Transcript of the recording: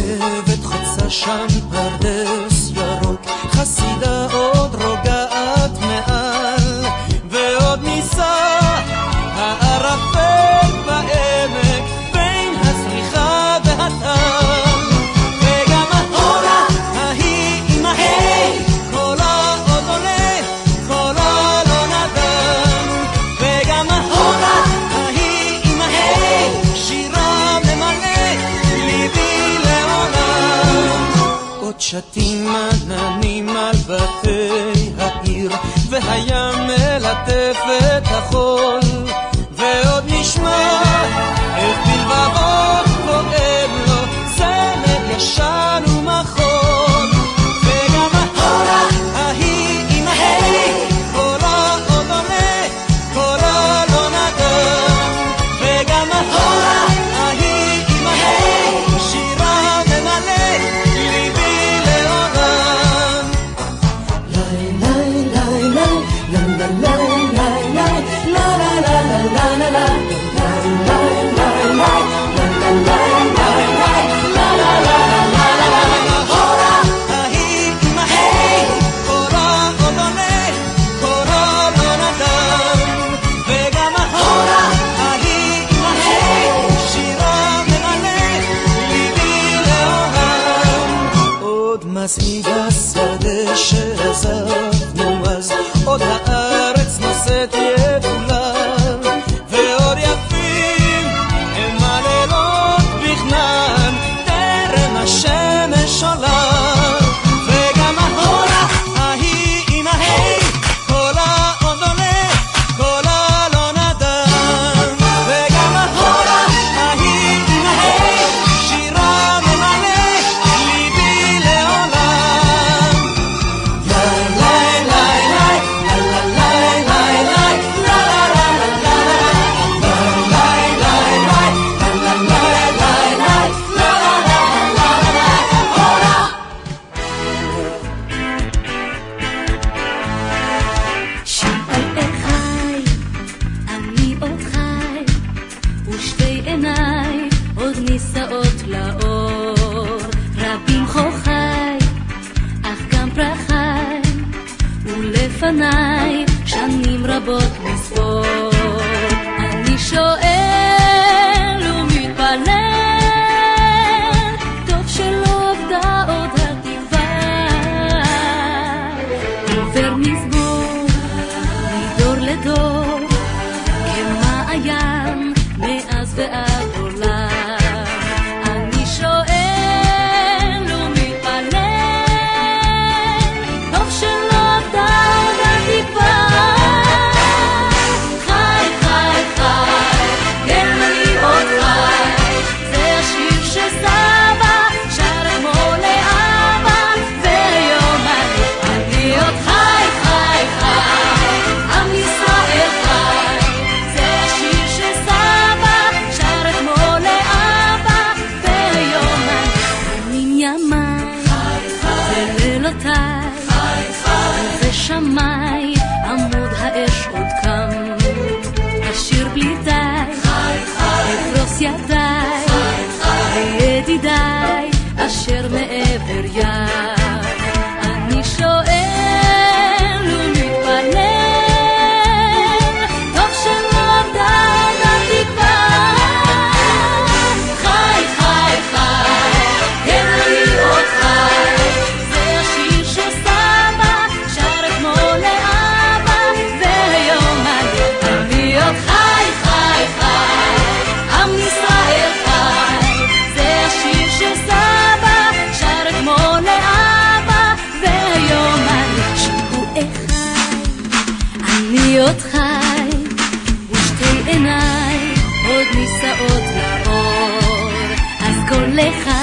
רכבת חוצה שם פרדס ירוק, חסידה עוד רוגעת מעל, ועוד ניסה הערפל בעמק בין הזריחה והטל, וגם ההורה ההיא עם ההי קולה עוד עולה, קולה לא נדם, וגם ההורה ההיא עם ההי שירה ממלא ליבי לעולם. עוד שתים עננים על בתי העיר, והים מלטף את החול, ועוד נשמע איך בלבבות פועם לו צמד ישן ומחול, וגם ההורה ההיא עם ההי קולה עוד עולה, קולה לא נדם, וגם ההורה ההיא עם ההי שירה ממלא ליבי לעולם. ליי ליי ליי ליי ליי ליי ליי ליי מזעיד השדה שעזבנו אז, עוד הארץ נושאת יבולה, ועוד יפים הם הלילות בכנען טרם השמש עולה, וגם ההורה ההיא עם ההי קולה עוד עולה, קולה לא נדם, וגם ההורה ההיא עם ההי שירה ממלא ליבי לעולם. נישאות לאור, רבים חוכי, אך גם פרחי, ולפני שנים רבות לספור. אני שואל ומתפלל, טוב שלא עבדה עוד התקווה, עובר מזבור מדור לדור, כמעיין מאז ועד עולם. שמי עמוד האש עוד קם, אשיר בלי די, אפרוס ידיי, וידידיי אשר מעבר ים. אני שואל ומתפלל, טוב שלא עבדה התקווה. חי חי חי, כן אני עוד חי, זה השיר שסבא שר אתמול לאבא, ויומן אני עוד חי חי חי, עם ישראל חי, זה השיר שסבא שר אתמול לאבא, ויומן שהוא אחד, אני עוד חי, ושתי עיניי עוד נישאות לאור, אז כל אחד